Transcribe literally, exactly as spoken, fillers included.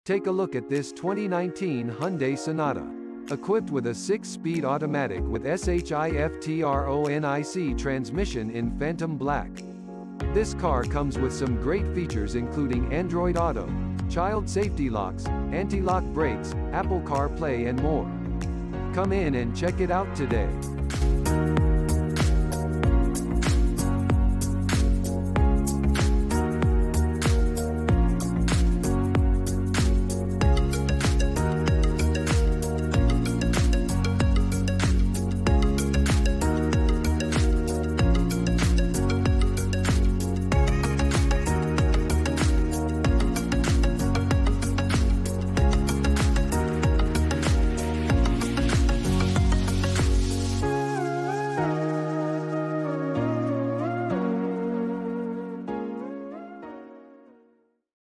Take a look at this twenty nineteen Hyundai Sonata. Equipped with a six-speed automatic with SHIFTRONIC transmission in Phantom Black. This car comes with some great features including Android Auto, child safety locks, anti-lock brakes, Apple CarPlay and more. Come in and check it out today.